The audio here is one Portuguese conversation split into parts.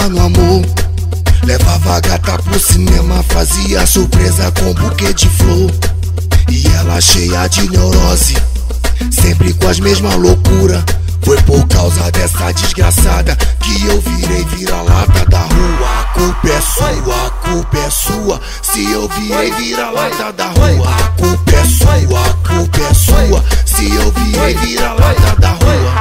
acreditava no amor. Levava a gata pro cinema, fazia surpresa com buquê de flor. E ela cheia de neurose, sempre com as mesmas loucuras. Foi por causa dessa desgraçada que eu virei vira-lata da rua. A culpa é sua, a culpa é sua. Se eu virei vira-lata da rua, a culpa é sua, a culpa é sua. Se eu virei vira-lata da rua.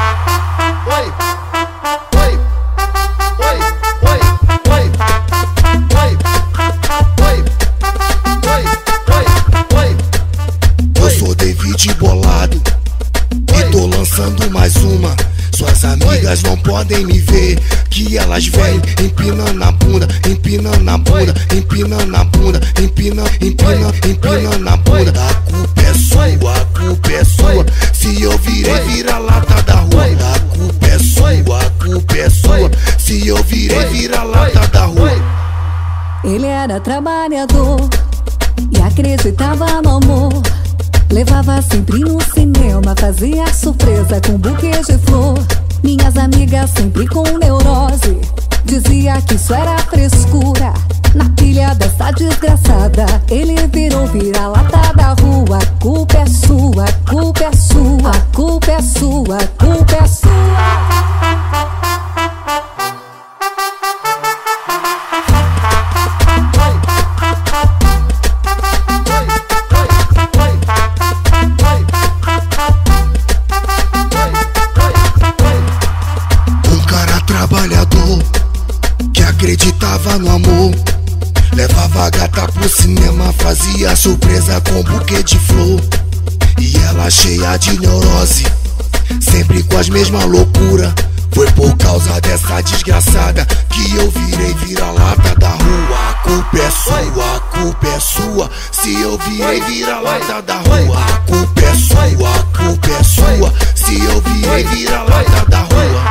Eu sou David bolado e tô lançando mais uma. Suas amigas não podem me ver, que elas vêm empinando a bunda, empinando a bunda, empinando a bunda, empinando a bunda. A culpa é sua, a culpa é sua. Se eu virei vira-lata da rua, a culpa é sua, a culpa é sua. Se eu virei vira-lata da rua. Ele era trabalhador e acreditava no amor. Levava sempre no cinema, fazia surpresa com buquê de flor. Minhas amigas sempre com neurose, dizia que isso era frescura. Na pilha dessa desgraçada, ele virou vira-lata da rua. A culpa é sua, a culpa é sua, a culpa é sua, a culpa é sua. Trabalhador que acreditava no amor. Levava a gata pro cinema, fazia surpresa com buquê de flor. E ela cheia de neurose, sempre com as mesmas loucuras. Foi por causa dessa desgraçada que eu virei vira-lata da rua. A culpa é sua, a culpa é sua. Se eu virei vira-lata da rua, a culpa é sua, a culpa é sua. Se eu virei vira-lata da rua.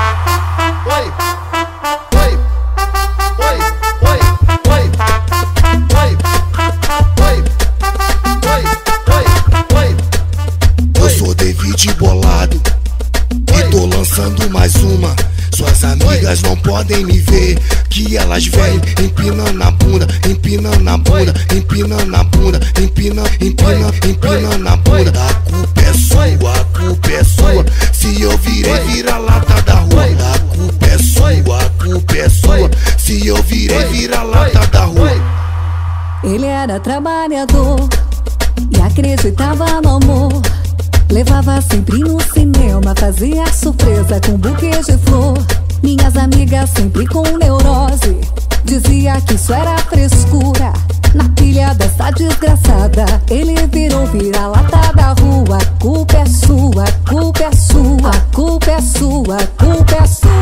Eu sou David bolado e tô lançando mais uma. Suas amigas não podem me ver, que elas vêm empinando a bunda, empinando a bunda, empinando a bunda, empinando a bunda. A culpa é sua, a culpa é sua. Se eu virei vira-lata da rua, a culpa é sua, a culpa é sua. Se eu virei vira-lata da rua. Ele era trabalhador e acreditava no amor. Levava sempre no cinema, fazia surpresa com buquê de flor. Minhas amigas sempre com neurose, dizia que isso era frescura. Na pilha dessa desgraçada, ele virou vira-lata da rua. A culpa é sua, a culpa é sua, a culpa é sua, a culpa é sua.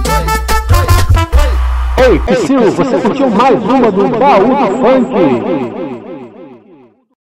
Ei, Psyu, você curtiu mais uma do Baú do Funk?